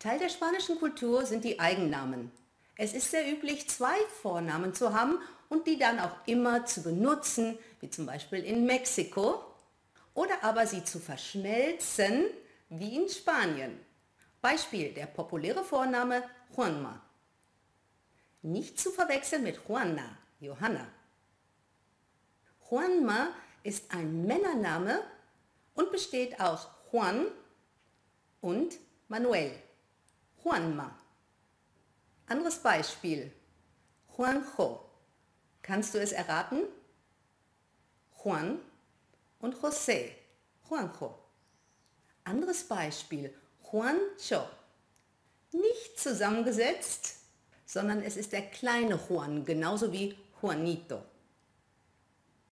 Teil der spanischen Kultur sind die Eigennamen. Es ist sehr üblich, zwei Vornamen zu haben und die dann auch immer zu benutzen, wie zum Beispiel in Mexiko, oder aber sie zu verschmelzen, wie in Spanien. Beispiel der populäre Vorname Juanma. Nicht zu verwechseln mit Juana, Johanna. Juanma ist ein Männername und besteht aus Juan und Manuel. Juanma. Anderes Beispiel. Juanjo. Kannst du es erraten? Juan und José. Juanjo. Anderes Beispiel. Juancho. Nicht zusammengesetzt, sondern es ist der kleine Juan, genauso wie Juanito.